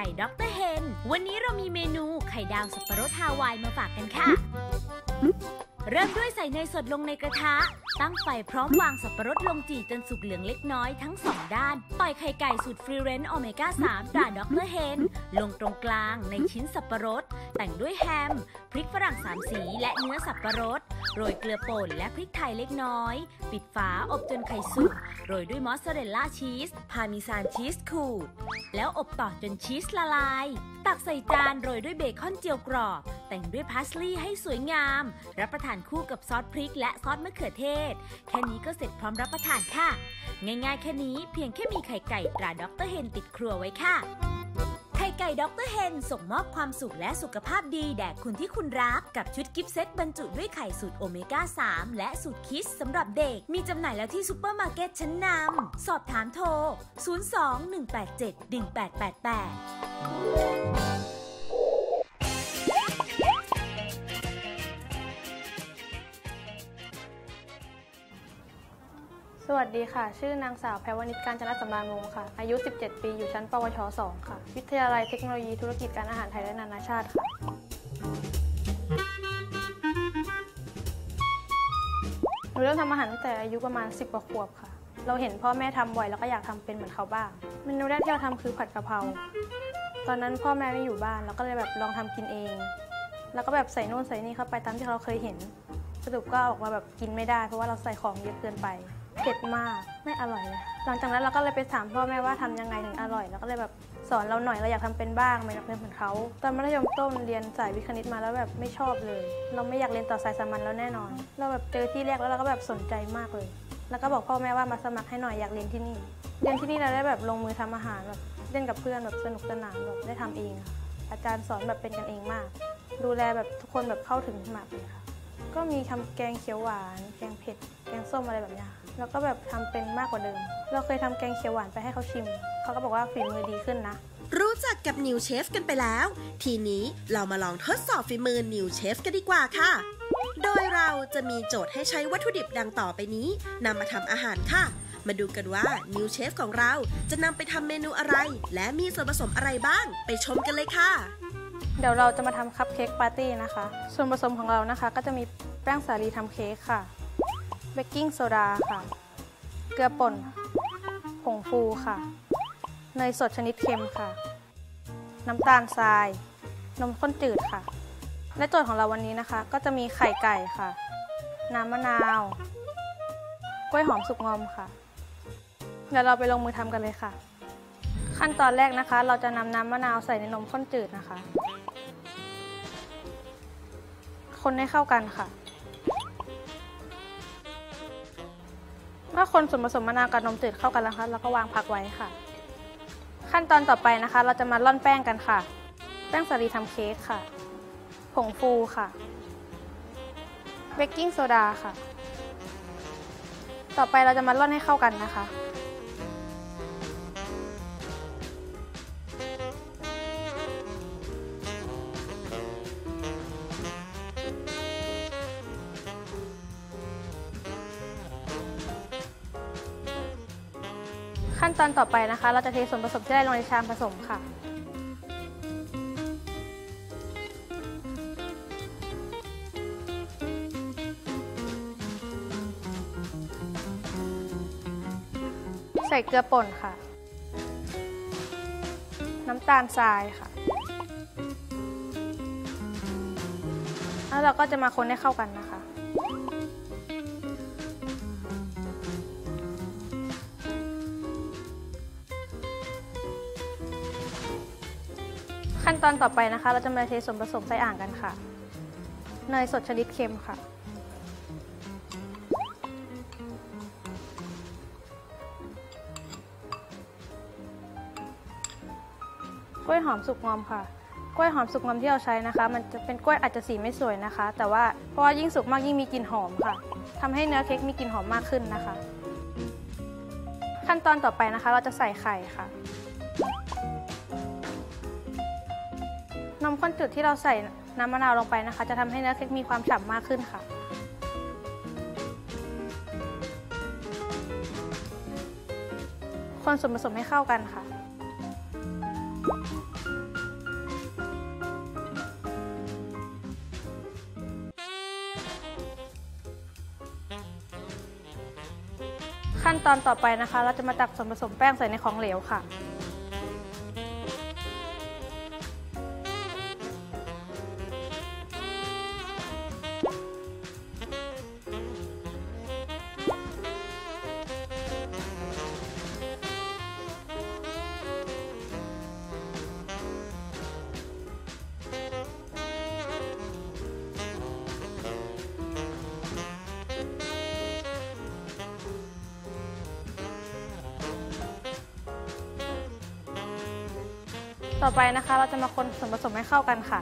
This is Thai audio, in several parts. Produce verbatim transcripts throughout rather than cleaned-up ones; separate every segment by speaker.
Speaker 1: ก่ด็อกเตอร์เฮนวันนี้เรามีเมนูไข่ดาวสับปะรดฮาวายมาฝากกันค่ะเริ่มด้วยใส่เนยสดลงในกระทะตั้งไฟพร้อมวางสับปะรดลงจี่จนสุกเหลืองเล็กน้อยทั้งสองด้านต่อยไข่ไก่สูตรฟรีเรนจ์โอเมก้าสามตราด็อกเตอร์เฮนลงตรงกลางในชิ้นสับปะรดแต่งด้วยแฮมพริกฝรั่งสามสีและเนื้อสับปะรดโรยเกลือป่นและพริกไทยเล็กน้อยปิดฝาอบจนไข่สุกโรยด้วยมอสซาเรลล่าชีสพาร์เมซานชีสขูดแล้วอบต่อจนชีสละลายตักใส่จานโรยด้วยเบคอนเจียวกรอบแต่งด้วยพาสลีย์ให้สวยงามรับประทานคู่กับซอสพริกและซอสมะเขือเทศแค่นี้ก็เสร็จพร้อมรับประทานค่ะง่ายๆแค่นี้เพียงแค่มีไข่ไก่ตราด็อกเตอร์เฮนติดครัวไว้ค่ะไข่ไก่ด็อกเตอร์เฮนส่งมอบความสุขและสุขภาพดีแด่คุณที่คุณรักกับชุดกิฟต์เซตบรรจุด้วยไข่สูตรโอเมก้าสามและสูตรคิสสำหรับเด็กมีจำหน่ายแล้วที่ซุปเปอร์มาร์เก็ตชั้นนำสอบถามโทรศูนย์ สอง หนึ่ง แปด เจ็ด หนึ่ง แปด แปด แปด
Speaker 2: สวัสดีค่ะชื่อนางสาวแพรวณิชกาญจนสำราญวงศ์ค่ะอายุสิบเจ็ดปีอยู่ชั้นปวช สอง ค่ะวิทยาลัยเทคโนโลยีธุรกิจการอาหารไทยและนานาชาติค่ะหนูเริ่มทำอาหารตั้งแต่อายุประมาณสิบกว่าขวบค่ะเราเห็นพ่อแม่ทำบ่อยแล้วก็อยากทำเป็นเหมือนเขาบ้างเมนูแรกที่เราทำคือผัดกะเพราตอนนั้นพ่อแม่ไม่อยู่บ้านเราก็เลยแบบลองทำกินเองแล้วก็แบบใส่นู่นใส่นี่เข้าไปตามที่เราเคยเห็นสรุปก็ออกมาแบบกินไม่ได้เพราะว่าเราใส่ของเยอะเกินไปเผ็ดมากไม่อร่อยเลยหลังจากนั้นเราก็เลยไปถามพ่อแม่ว่าทำยังไงถึงอร่อยแล้วก็เลยแบบสอนเราหน่อยเราอยากทำเป็นบ้างไม่อยากเป็นเหมือนเขาตอนมัธยมต้นเรียนสายวิทย์คณิตมาแล้วแบบไม่ชอบเลยเราไม่อยากเรียนต่อสายสามัญแล้วแน่นอนเราแบบเจอที่แรกแล้วเราก็แบบสนใจมากเลยแล้วก็บอกพ่อแม่ว่ามาสมัครให้หน่อยอยากเรียนที่นี่เรียนที่นี่เราได้แบบลงมือทำอาหารแบบเล่นกับเพื่อนแบบสนุกสนานแบบได้ทำเองค่ะอาจารย์สอนแบบเป็นกันเองมากดูแลแบบทุกคนแบบเข้าถึงมากเลยค่ะก็มีทำแกงเขียวหวานแกงเผ็ดแกงส้มอะไรแบบนี้แล้วก็แบบทำเป็นมากกว่าเดิมเราเคยทำแกงเขียวหวานไปให้เขาชิมเขาก็บอกว่าฝีมือดีขึ้นนะ
Speaker 3: รู้จักกับนิวเชฟกันไปแล้วทีนี้เรามาลองทดสอบฝีมือนิวเชฟกันดีกว่าค่ะโดยเราจะมีโจทย์ให้ใช้วัตถุดิบดังต่อไปนี้นำมาทำอาหารค่ะมาดูกันว่านิวเชฟของเราจะนำไปทำเมนูอะไรและมีส่วนผสมอะไรบ้างไปชมกันเลยค่ะ
Speaker 2: เดี๋ยวเราจะมาทำคัพเค้กปาร์ตี้นะคะส่วนผสมของเรานะคะก็จะมีแป้งสาลีทำเค้กค่ะเบกกิ้งโซดาค่ะเกลือป่นผงฟูค่ะเนยสดชนิดเค็มค่ะน้ำตาลทรายนมข้นจืดค่ะและโจทย์ของเราวันนี้นะคะก็จะมีไข่ไก่ค่ะน้ำมะนาวกล้วยหอมสุกงอมค่ะเดี๋ยวเราไปลงมือทำกันเลยค่ะขั้นตอนแรกนะคะเราจะนำน้ำมะนาวใส่ในนมข้นจืดนะคะคนให้เข้ากันค่ะเมื่อคนส่วนผสมมะนาวกับนมจืดเข้ากันแล้วนะคะเราก็วางพักไว้ค่ะขั้นตอนต่อไปนะคะเราจะมาร่อนแป้งกันค่ะแป้งสาลีทำเค้กค่ะผงฟูค่ะเบกกิ้งโซดาค่ะต่อไปเราจะมาร่อนให้เข้ากันนะคะขั้นตอนต่อไปนะคะเราจะเทส่วนผสมที่ได้ลงในชามผสมค่ะใส่เกลือป่นค่ะน้ำตาลทรายค่ะแล้วเราก็จะมาคนให้เข้ากันนะคะขั้นตอนต่อไปนะคะเราจะมาเทส่วนผสมใส่อ่างกันค่ะเนยสดชนิดเค็มค่ะกล้วยหอมสุกงอมค่ะกล้วยหอมสุกงอมที่เราใช้นะคะมันจะเป็นกล้วยอาจจะสีไม่สวยนะคะแต่ว่าเพราะว่ายิ่งสุกมากยิ่งมีกลิ่นหอมค่ะทำให้เนื้อเค้กมีกลิ่นหอมมากขึ้นนะคะขั้นตอนต่อไปนะคะเราจะใส่ไข่ค่ะนมข้นจืดที่เราใส่น้ำมะนาวลงไปนะคะจะทำให้เนื้อเค้กมีความฉ่ำมากขึ้นค่ะคนส่วนผสมให้เข้ากันค่ะขั้นตอนต่อไปนะคะเราจะมาตักส่วนผสมแป้งใส่ในของเหลวค่ะต่อไปนะคะเราจะมาคนส่วนผสมให้เข้ากันค่ะ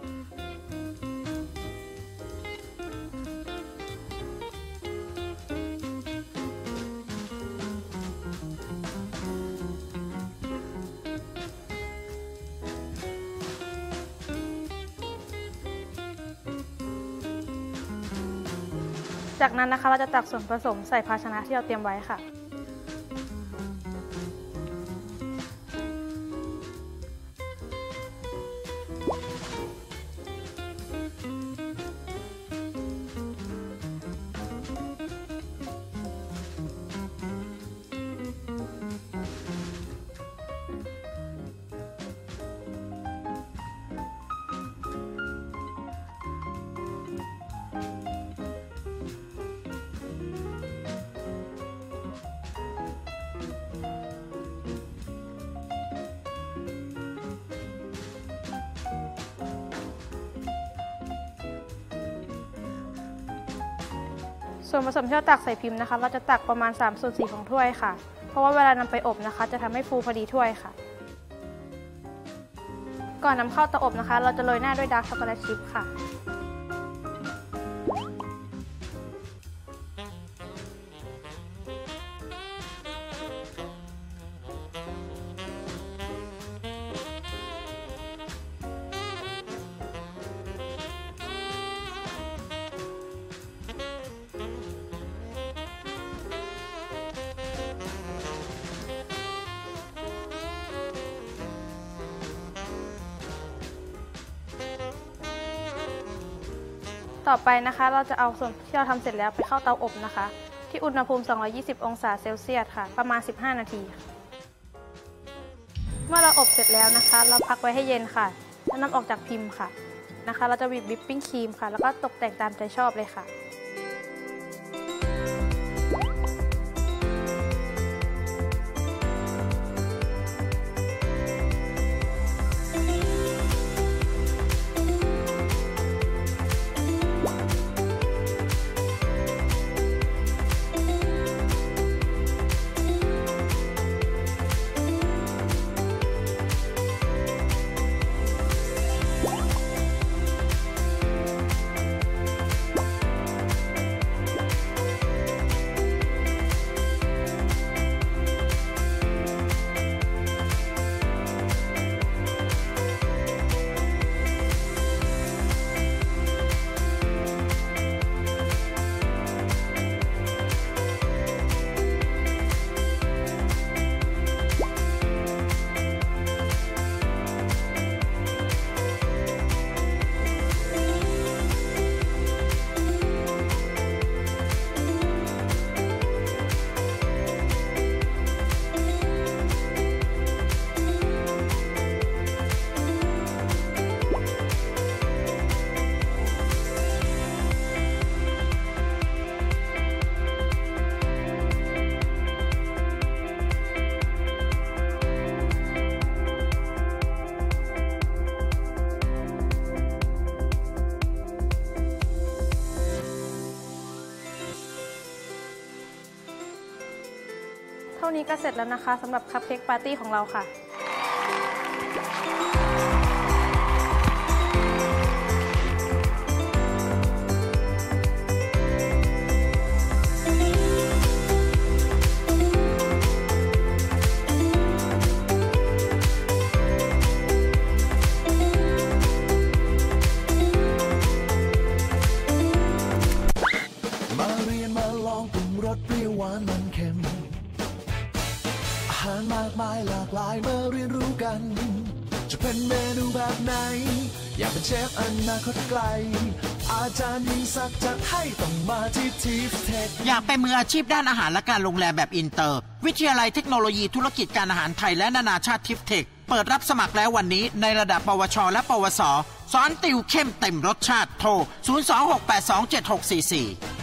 Speaker 2: จากนั้นนะคะเราจะตักส่วนผสมใส่ภาชนะที่เราเตรียมไว้ค่ะส่วนผสมที่เราตักใส่พิมพ์นะคะเราจะตักประมาณสามส่วนสี่ของถ้วยค่ะเพราะว่าเวลานำไปอบนะคะจะทำให้ฟูพอดีถ้วยค่ะก่อนนำเข้าเตาอบนะคะเราจะโรยหน้าด้วยดาร์กช็อกโกแลตชิพค่ะต่อไปนะคะเราจะเอาส่วนที่เราทำเสร็จแล้วไปเข้าเตาอบนะคะที่อุณหภูมิสองร้อยยี่สิบองศาเซลเซียสค่ะประมาณสิบห้านาทีเมื่อเราอบเสร็จแล้วนะคะเราพักไว้ให้เย็นค่ะแล้วนำออกจากพิมพ์ค่ะนะคะเราจะบีบวิปปิ้งครีมค่ะแล้วก็ตกแต่งตามใจชอบเลยค่ะเท่านี้ก็เสร็จแล้วนะคะสำหรับคัพเค้กปาร์ตี้ของเราค่ะ
Speaker 4: มาเรียนมาลองปรุงรสเปรี้ยวหวานมันเค็มอาหารมากมายหลากหลายมาเรียนรู้กันจะเป็นเมนูแบบไหนอยากเป็นเชฟอนาคตไกลออาจารย์ยิ่งศักดิ์จัดให้ต้องมาที่ทีฟเทค
Speaker 5: อยากเป็นมืออาชีพด้านอาหารและการโรงแรมแบบอินเตอร์วิทยาลัยเทคโนโลยีธุรกิจการอาหารไทยและนานาชาติทิฟเทคเปิดรับสมัครแล้ววันนี้ในระดับปวชและปวสสอนติวเข้มเต็มรสชาติโทรศูนย์ สอง หก แปด สอง เจ็ด หก สี่ สี่